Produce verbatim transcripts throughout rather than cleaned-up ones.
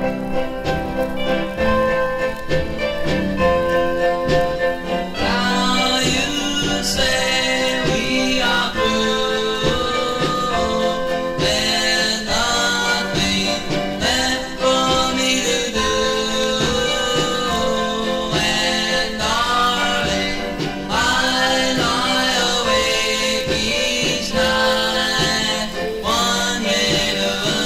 Now you say we are through. There's nothing left for me to do. And darling, I lie awake each night, wondering of a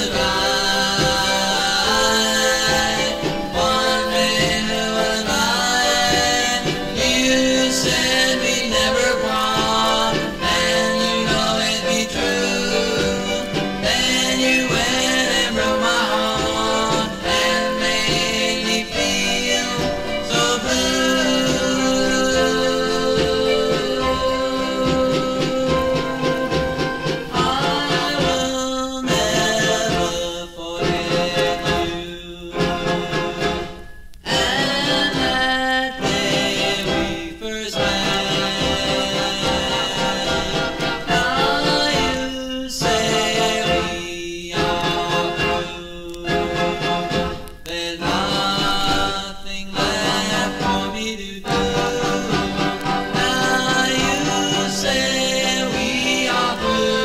night, wondering of a night. You said we'd never part, and you know it'd be true. Then you went and broke my heart and made me feel so blue. I will never forget you. And that day we first met. Now you say we are through. There's nothing left for me to do. Now you say we are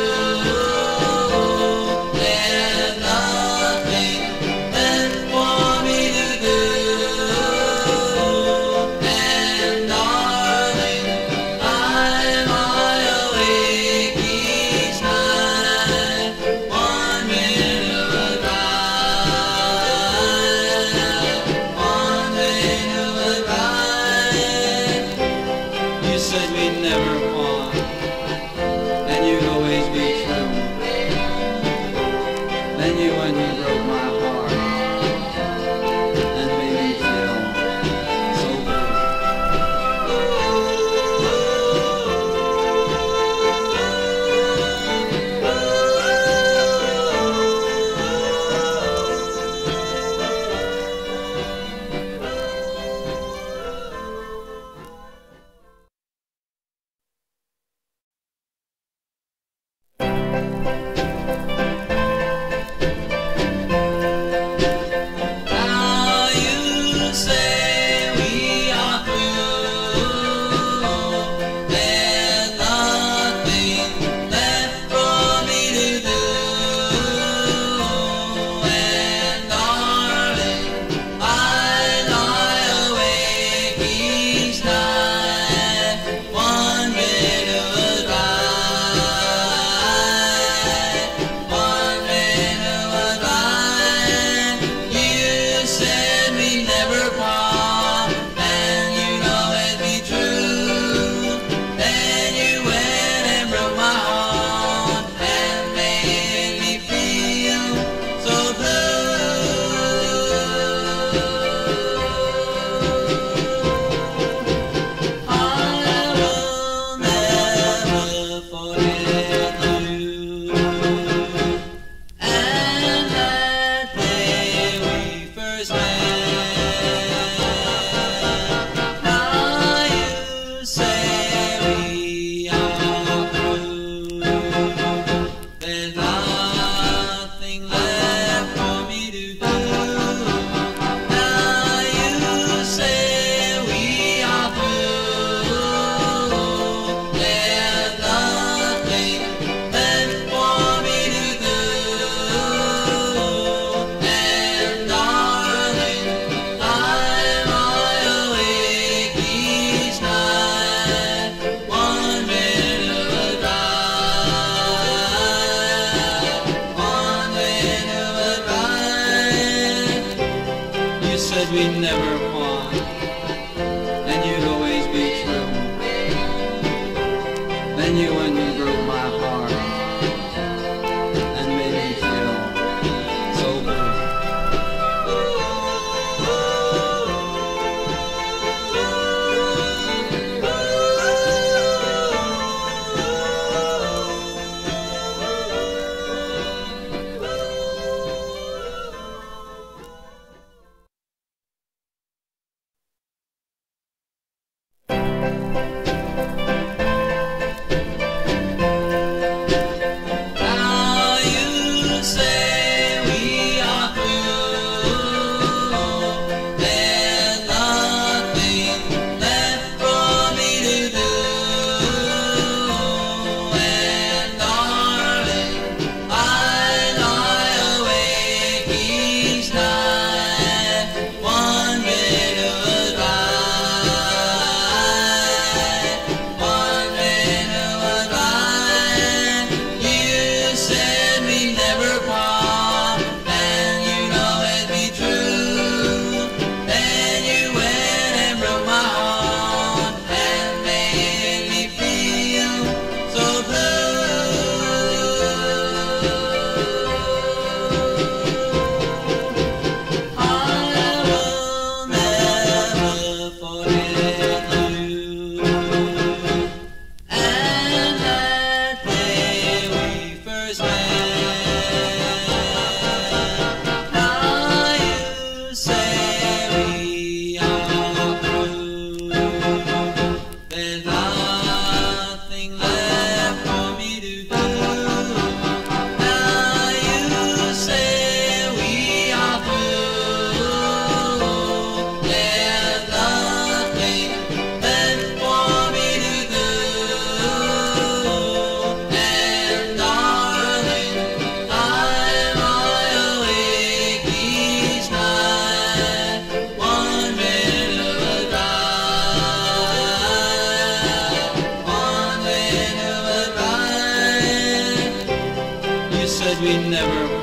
through. There's nothing left for me to do. And darling, I lie awake each night, wondering of a night, wondering of a night. You said we'd never part, and you'd always be true. Then you went and broke my heart and made me feel so blue. Now you say we are through. There's nothing left for me to do. And darling, I lie awake each night, wondering of a night, wondering of a night. You said we'd never part, and you know it'd be true. Then you went and broke my heart and made me feel so blue. I will never forget you. And that day we first met. Now you say we are through. There's nothing left for me to do. Now you say we are through. There's nothing left for me to do. And darling, I lie awake each night, wondering of a night, wondering of a night. You said we'd never part, and you'd always be true. Then you went and broke my heart and made me feel so blue. we never